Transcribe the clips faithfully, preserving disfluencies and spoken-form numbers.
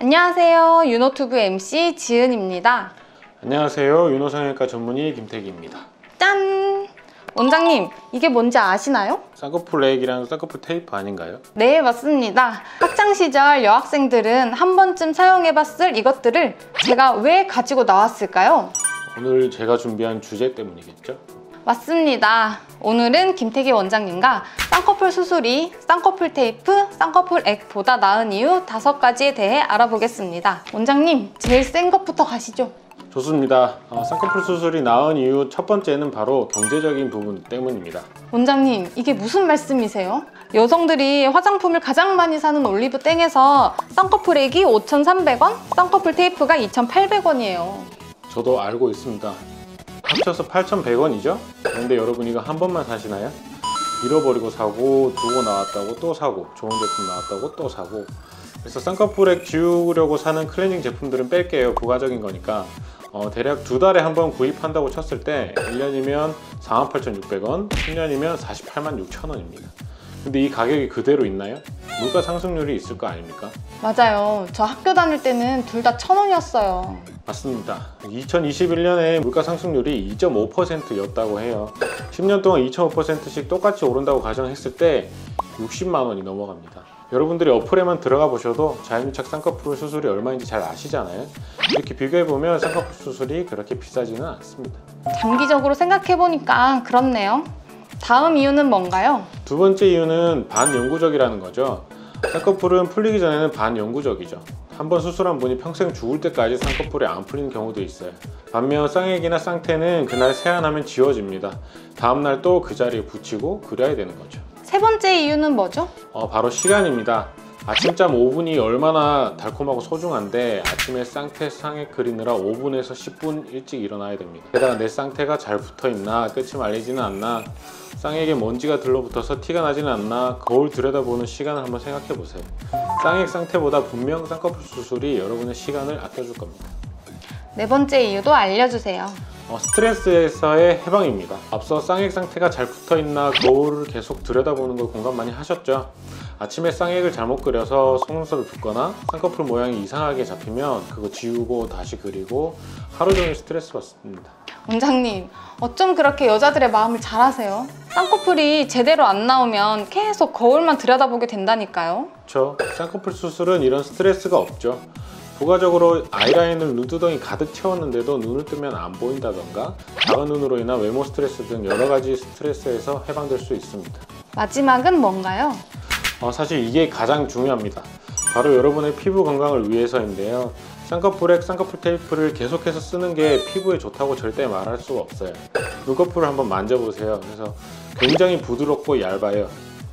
안녕하세요. 유노튜브 엠씨 지은입니다. 안녕하세요. 윤호성형외과 전문의 김태기입니다. 짠! 원장님, 이게 뭔지 아시나요? 쌍꺼풀 렉이랑 쌍꺼풀 테이프 아닌가요? 네, 맞습니다. 학창시절 여학생들은 한 번쯤 사용해봤을 이것들을 제가 왜 가지고 나왔을까요? 오늘 제가 준비한 주제 때문이겠죠? 맞습니다. 오늘은 김태기 원장님과 쌍꺼풀 수술이 쌍꺼풀 테이프, 쌍꺼풀 액보다 나은 이유 다섯 가지에 대해 알아보겠습니다. 원장님, 제일 센 것부터 가시죠. 좋습니다. 어, 쌍꺼풀 수술이 나은 이유 첫 번째는 바로 경제적인 부분 때문입니다. 원장님, 이게 무슨 말씀이세요? 여성들이 화장품을 가장 많이 사는 올리브땡에서 쌍꺼풀 액이 오천삼백 원, 쌍꺼풀 테이프가 이천팔백 원이에요. 저도 알고 있습니다. 합쳐서 팔천백 원이죠? 그런데 여러분 이거 한 번만 사시나요? 잃어버리고 사고, 두고 나왔다고 또 사고, 좋은 제품 나왔다고 또 사고. 그래서 쌍꺼풀액 지우려고 사는 클렌징 제품들은 뺄게요. 부가적인 거니까. 어, 대략 두 달에 한 번 구입한다고 쳤을 때 일 년이면 사만 팔천육백 원, 십 년이면 사십팔만 육천 원입니다. 근데 이 가격이 그대로 있나요? 물가 상승률이 있을 거 아닙니까? 맞아요. 저 학교 다닐 때는 둘 다 천 원이었어요. 맞습니다. 이천이십일 년에 물가 상승률이 이 점 오 퍼센트였다고 해요. 십 년 동안 이 점 오 퍼센트씩 똑같이 오른다고 가정했을 때 육십만 원이 넘어갑니다. 여러분들이 어플에만 들어가 보셔도 자연유착 쌍꺼풀 수술이 얼마인지 잘 아시잖아요. 이렇게 비교해보면 쌍꺼풀 수술이 그렇게 비싸지는 않습니다. 장기적으로 생각해보니까 그렇네요. 다음 이유는 뭔가요? 두 번째 이유는 반영구적이라는 거죠. 쌍꺼풀은 풀리기 전에는 반영구적이죠. 한번 수술한 분이 평생 죽을 때까지 쌍꺼풀이 안 풀리는 경우도 있어요. 반면 쌍액이나 쌍태는 그날 세안하면 지워집니다. 다음날 또 그 자리에 붙이고 그려야 되는 거죠. 세 번째 이유는 뭐죠? 어, 바로 시간입니다. 아침잠 오 분이 얼마나 달콤하고 소중한데 아침에 쌍태 쌍액 그리느라 오 분에서 십 분 일찍 일어나야 됩니다. 게다가 내 쌍태가 잘 붙어있나, 끝이 말리지는 않나, 쌍액에 먼지가 들러붙어서 티가 나지는 않나 거울 들여다보는 시간을 한번 생각해 보세요. 쌍액 쌍태보다 분명 쌍꺼풀 수술이 여러분의 시간을 아껴줄 겁니다. 네 번째 이유도 알려주세요. 어, 스트레스에서의 해방입니다. 앞서 쌍액 쌍태가 잘 붙어있나 거울을 계속 들여다보는 걸 공감 많이 하셨죠? 아침에 쌍액을 잘못 그려서 속눈썹을 붓거나 쌍꺼풀 모양이 이상하게 잡히면 그거 지우고 다시 그리고 하루 종일 스트레스 받습니다. 원장님, 어쩜 그렇게 여자들의 마음을 잘 아세요? 쌍꺼풀이 제대로 안 나오면 계속 거울만 들여다보게 된다니까요. 그렇죠. 쌍꺼풀 수술은 이런 스트레스가 없죠. 부가적으로 아이라인을 눈두덩이 가득 채웠는데도 눈을 뜨면 안 보인다던가 작은 눈으로 인한 외모 스트레스 등 여러 가지 스트레스에서 해방될 수 있습니다. 마지막은 뭔가요? 어, 사실 이게 가장 중요합니다. 바로 여러분의 피부 건강을 위해서인데요. 쌍꺼풀액, 쌍꺼풀 테이프를 계속해서 쓰는 게 피부에 좋다고 절대 말할 수가 없어요. 눈꺼풀을 한번 만져보세요. 그래서 굉장히 부드럽고 얇아요.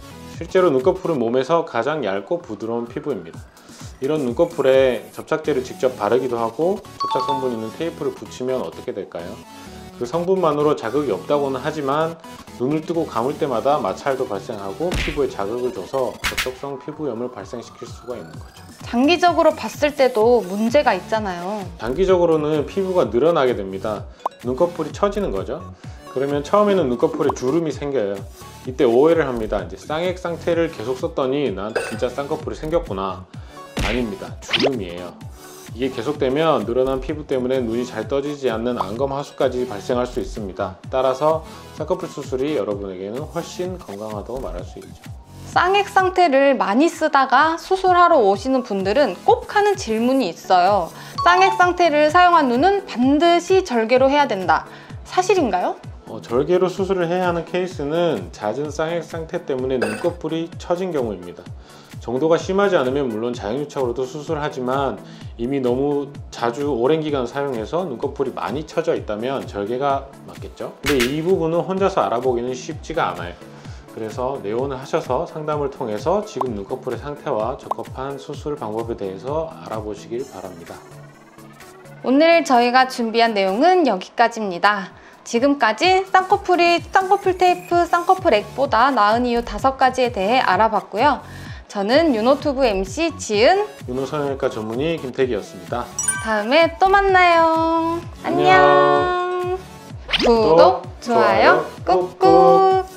실제로 눈꺼풀은 몸에서 가장 얇고 부드러운 피부입니다. 이런 눈꺼풀에 접착제를 직접 바르기도 하고 접착 성분 있는 테이프를 붙이면 어떻게 될까요? 그 성분만으로 자극이 없다고는 하지만 눈을 뜨고 감을 때마다 마찰도 발생하고 피부에 자극을 줘서 접촉성 피부염을 발생시킬 수가 있는 거죠. 장기적으로 봤을 때도 문제가 있잖아요. 장기적으로는 피부가 늘어나게 됩니다. 눈꺼풀이 처지는 거죠. 그러면 처음에는 눈꺼풀에 주름이 생겨요. 이때 오해를 합니다. 이제 쌍액 쌍태를 계속 썼더니 나한테 진짜 쌍꺼풀이 생겼구나. 아닙니다. 주름이에요. 이게 계속되면 늘어난 피부 때문에 눈이 잘 떠지지 않는 안검 하수까지 발생할 수 있습니다. 따라서 쌍꺼풀 수술이 여러분에게는 훨씬 건강하다고 말할 수 있죠. 쌍액 쌍태를 많이 쓰다가 수술하러 오시는 분들은 꼭 하는 질문이 있어요. 쌍액 쌍태를 사용한 눈은 반드시 절개로 해야 된다. 사실인가요? 어, 절개로 수술을 해야 하는 케이스는 잦은 쌍액 쌍태 때문에 눈꺼풀이 처진 경우입니다. 정도가 심하지 않으면 물론 자연유착으로도 수술하지만 이미 너무 자주 오랜 기간 사용해서 눈꺼풀이 많이 처져 있다면 절개가 맞겠죠? 근데 이 부분은 혼자서 알아보기는 쉽지가 않아요. 그래서 내원을 하셔서 상담을 통해서 지금 눈꺼풀의 상태와 적합한 수술 방법에 대해서 알아보시길 바랍니다. 오늘 저희가 준비한 내용은 여기까지입니다. 지금까지 쌍꺼풀이 쌍꺼풀 테이프, 쌍꺼풀 액보다 나은 이유 다섯 가지에 대해 알아봤고요. 저는 유노튜브 엠씨 지은, 윤호성형외과 전문의 김태기였습니다. 다음에 또 만나요. 안녕. 안녕. 구독, 좋아요, 꾹꾹.